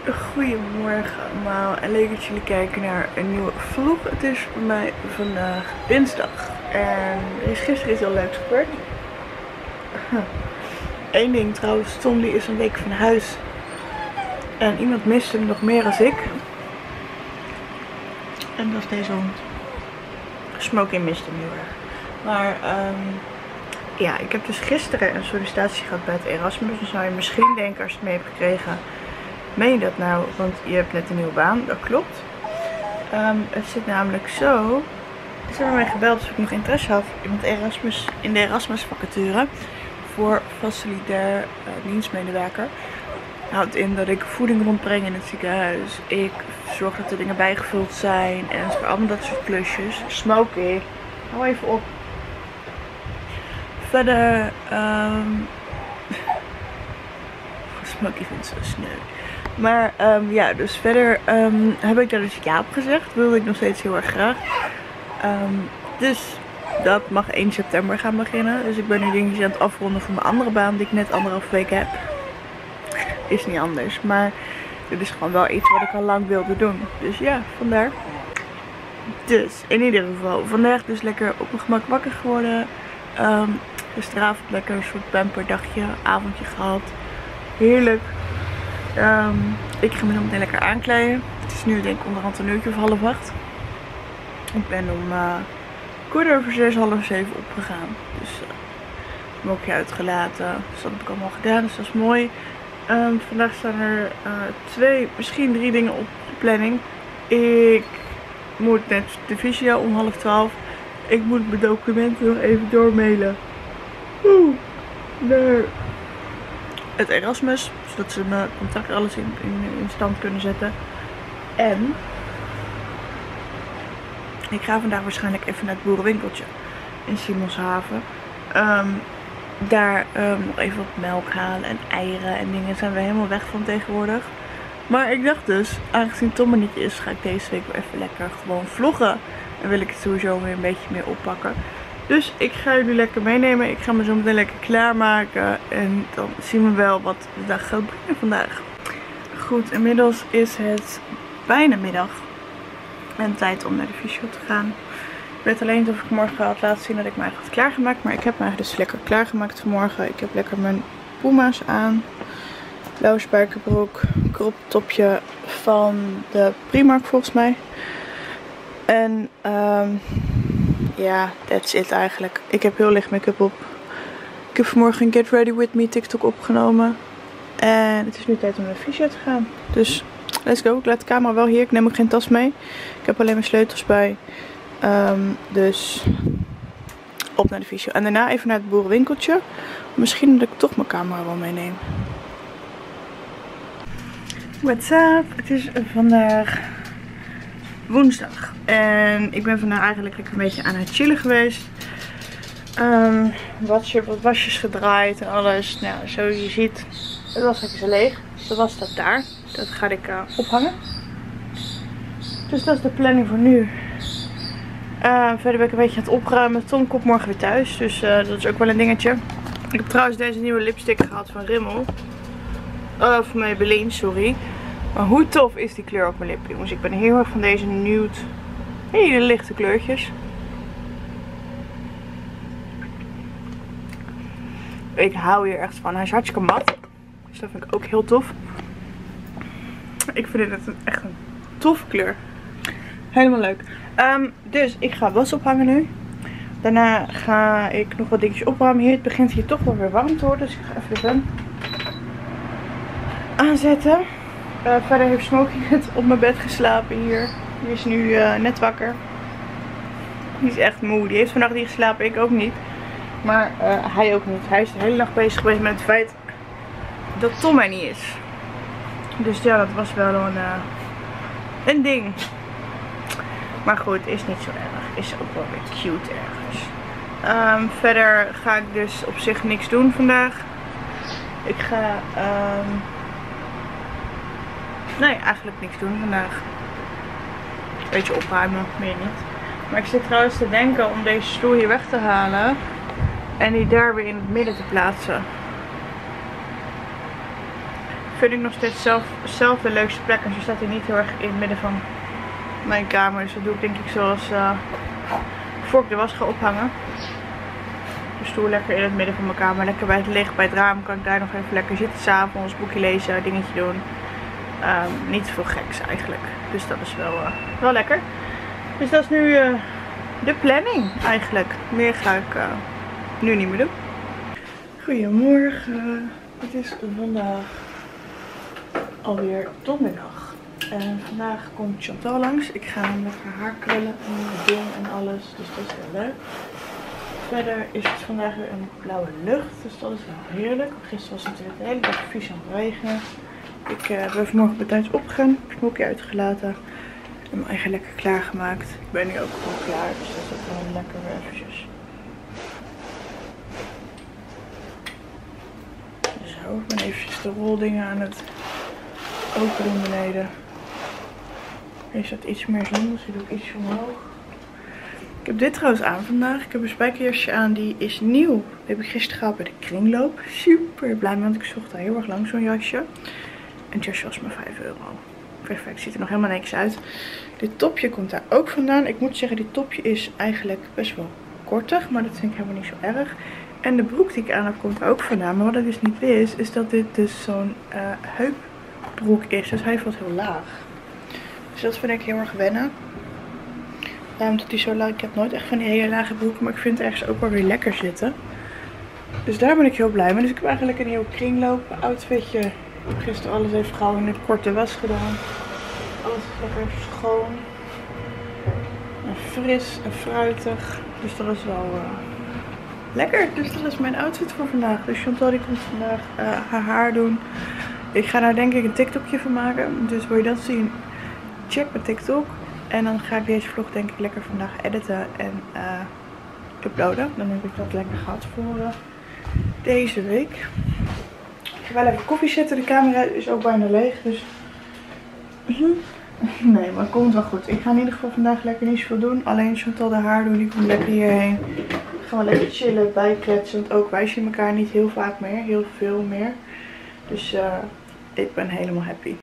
Goedemorgen allemaal en leuk dat jullie kijken naar een nieuwe vlog. Het is voor mij vandaag dinsdag en er is gisteren iets heel leuks gebeurd. Eén ding trouwens, Tom die is een week van huis en iemand mist hem nog meer dan ik. En dat is deze hond. Smoking mist hem heel erg. Maar ja, ik heb dus gisteren een sollicitatie gehad bij het Erasmus. Dan zou je misschien denken als je het mee hebt gekregen. Meen je dat nou? Want je hebt net een nieuwe baan. Dat klopt. Het zit namelijk zo. Ze hebben mij gebeld of ik nog interesse had in de Erasmus vacature. Voor facilitair dienstmedewerker. Houdt in dat ik voeding rondbreng in het ziekenhuis. Ik zorg dat er dingen bijgevuld zijn. En voor allemaal dat soort klusjes. Smoky. Hou even op. Verder. Smoky vindt het zo sneu. Maar ja, dus verder heb ik daar dus ja op gezegd. Wilde ik nog steeds heel erg graag. Dus dat mag 1 september gaan beginnen. Dus ik ben nu dingetjes aan het afronden voor mijn andere baan die ik net 1,5 week heb. Is niet anders. Maar dit is gewoon wel iets wat ik al lang wilde doen. Dus ja, vandaar. Dus in ieder geval, vandaag dus lekker op mijn gemak wakker geworden. Gisteravond lekker een soort pamperdagje, avondje gehad. Heerlijk. Ik ga me zo meteen lekker aankleden. Het is nu denk ik onderhand een uurtje of 7:30. Ik ben om 6:15, 6:30 opgegaan. Dus mokje uitgelaten. Dus dat heb ik allemaal gedaan. Dus dat is mooi. Vandaag staan er 2, misschien 3 dingen op de planning. Ik moet net de visio om 11:30. Ik moet mijn documenten nog even doormailen. Naar het Erasmus. Zodat ze mijn contact alles in stand kunnen zetten. En ik ga vandaag waarschijnlijk even naar het boerenwinkeltje in Simonshaven. Daar nog even wat melk halen en eieren en dingen. Zijn we helemaal weg van tegenwoordig. Maar ik dacht dus, aangezien Tom er niet is, ga ik deze week weer even lekker gewoon vloggen. En wil ik het sowieso weer een beetje meer oppakken. Dus ik ga jullie lekker meenemen. Ik ga me zo meteen lekker klaarmaken. En dan zien we wel wat de dag gaat brengen vandaag. Goed, inmiddels is het bijna middag. En tijd om naar de fysio te gaan. Ik weet alleen niet of ik morgen had laten zien dat ik me eigenlijk had klaargemaakt. Maar ik heb me eigenlijk dus lekker klaargemaakt vanmorgen. Ik heb lekker mijn Puma's aan. Blauwe spijkerbroek. Crop topje van de Primark volgens mij. En ja, that's it eigenlijk. Ik heb heel licht make-up op. Ik heb vanmorgen een Get Ready With Me TikTok opgenomen. En het is nu tijd om naar de fysio te gaan. Dus let's go. Ik laat de camera wel hier. Ik neem ook geen tas mee. Ik heb alleen mijn sleutels bij. Dus op naar de fysio. En daarna even naar het boerenwinkeltje. Misschien dat ik toch mijn camera wel meeneem. What's up? Het is vandaag woensdag. En ik ben vandaag eigenlijk een beetje aan het chillen geweest. Wat wasjes gedraaid en alles. Nou, zo je ziet, het was lekker zo leeg. De was staat daar. Dat ga ik ophangen. Dus dat is de planning voor nu. Verder ben ik een beetje aan het opruimen. Tom komt morgen weer thuis. Dus dat is ook wel een dingetje. Ik heb trouwens deze nieuwe lipstick gehad van Rimmel. Van Maybelline, sorry. Maar hoe tof is die kleur op mijn lip, jongens. Ik ben heel erg van deze nude, hele lichte kleurtjes. Ik hou hier echt van. Hij is hartstikke mat. Dus dat vind ik ook heel tof. Ik vind dit echt een toffe kleur. Helemaal leuk. Dus ik ga was ophangen nu. Daarna ga ik nog wat dingetjes opruimen. Hier, het begint hier toch wel weer warm te worden. Dus ik ga even de fan aanzetten. Verder heeft Smoky net op mijn bed geslapen hier. Die is nu net wakker. Die is echt moe. Die heeft vannacht niet geslapen. Ik ook niet. Maar hij ook niet. Hij is de hele nacht bezig geweest met het feit dat Tom er niet is. Dus ja, dat was wel een ding. Maar goed, is niet zo erg. Is ook wel weer cute ergens. Verder ga ik dus op zich niks doen vandaag. Ik ga nee, eigenlijk niks doen vandaag. Een beetje opruimen, meer niet. Maar ik zit trouwens te denken om deze stoel hier weg te halen. En die daar weer in het midden te plaatsen. vind ik nog steeds zelf de leukste plek. En ze staat hier niet heel erg in het midden van mijn kamer. Dus dat doe ik denk ik zoals voor ik de was ga ophangen. De stoel lekker in het midden van mijn kamer. Lekker bij het licht, bij het raam kan ik daar nog even lekker zitten. 's Avonds, boekje lezen, dingetje doen. Niet veel geks eigenlijk. Dus dat is wel lekker. Dus dat is nu de planning eigenlijk. Meer ga ik nu niet meer doen. Goedemorgen. Het is vandaag alweer donderdag. En vandaag komt Chantal langs. Ik ga met haar haar krullen en doen en alles. Dus dat is heel leuk. Verder is het vandaag weer een blauwe lucht. Dus dat is wel heerlijk. Gisteren was het natuurlijk de hele dag vies aan het regenen. Ik ben vanmorgen bij thuis opgegaan. Ik heb het smoekje uitgelaten. Ik heb mijn eigen lekker klaargemaakt. Ik ben nu ook gewoon klaar. Dus dat is ook gewoon lekker weer eventjes. Zo, ik ben eventjes de roldingen aan het open doen beneden. Hier staat iets meer zon, dus die doe ik iets omhoog. Ik heb dit trouwens aan vandaag. Ik heb een spijkerjasje aan, die is nieuw. Die heb ik gisteren gehaald bij de kringloop. Super blij mee, want ik zocht daar heel erg lang zo'n jasje. En het jasje was maar €5. Perfect, ziet er nog helemaal niks uit. Dit topje komt daar ook vandaan. Ik moet zeggen, dit topje is eigenlijk best wel kortig, maar dat vind ik helemaal niet zo erg. En de broek die ik aan heb komt er ook vandaan. Maar wat ik dus niet wist, is dat dit dus zo'n heupbroek is. Dus hij valt heel laag. Dus dat vind ik heel erg wennen. Daarom dat hij zo laag. Ik heb nooit echt van die hele lage broeken, maar ik vind het ergens ook wel weer lekker zitten. Dus daar ben ik heel blij mee. Dus ik heb eigenlijk een heel kringloop outfitje. Ik heb gisteren alles even gauw in de korte was gedaan. Alles is lekker schoon. En fris en fruitig. Dus dat is wel lekker. Dus dat is mijn outfit voor vandaag. Dus Chantal die komt vandaag haar haar doen. Ik ga daar denk ik een TikTokje van maken. Dus wil je dat zien? Check mijn TikTok. En dan ga ik deze vlog denk ik lekker vandaag editen en uploaden. Dan heb ik dat lekker gehad voor deze week. Ik ga wel even koffie zetten. De camera is ook bijna leeg. Dus nee, maar het komt wel goed. Ik ga in ieder geval vandaag lekker niet zoveel doen. Alleen Chantal de haar doen. Die komt lekker hierheen. Ik ga wel lekker chillen, bijkletsen. Want ook wij zien elkaar niet heel vaak meer. Heel veel meer. Dus ik ben helemaal happy.